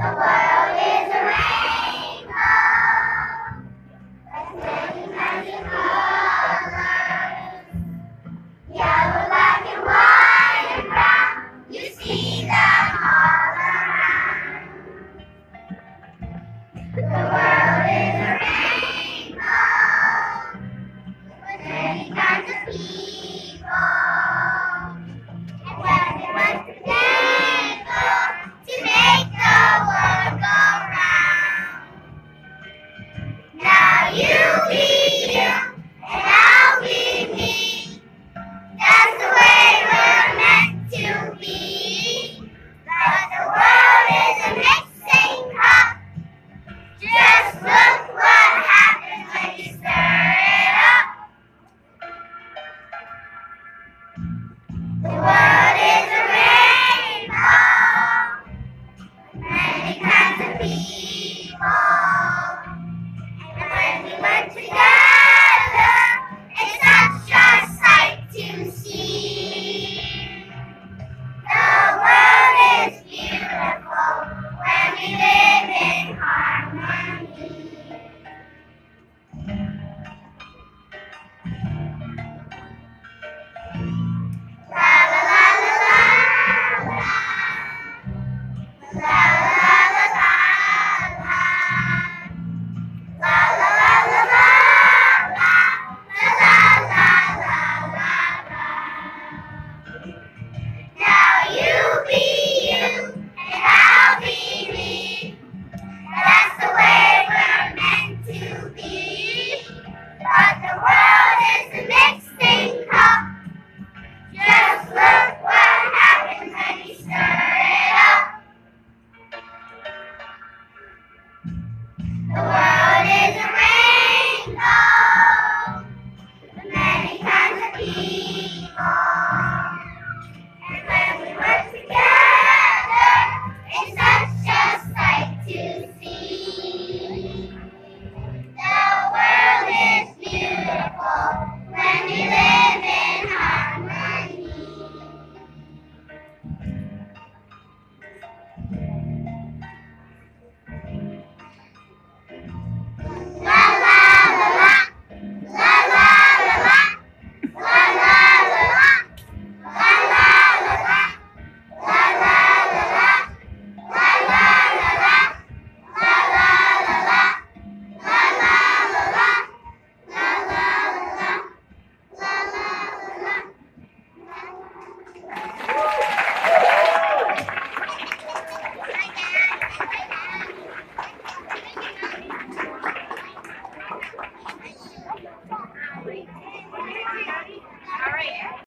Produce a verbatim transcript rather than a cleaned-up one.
world is a rainbow, with many, many colors. Yellow, black, and white, and brown, you see them all around. The world is a rainbow, with many kinds of people. And when they work together to make the world go round. Now you be you, and I'll be me. That's the way we're meant to be. But the world is a mixing pot. Just look what happens when you stir it up. The world is a rainbow, many kinds of people. And when we work together, it's such a sight to see. The world is beautiful when we live in harmony. La la la la la la. La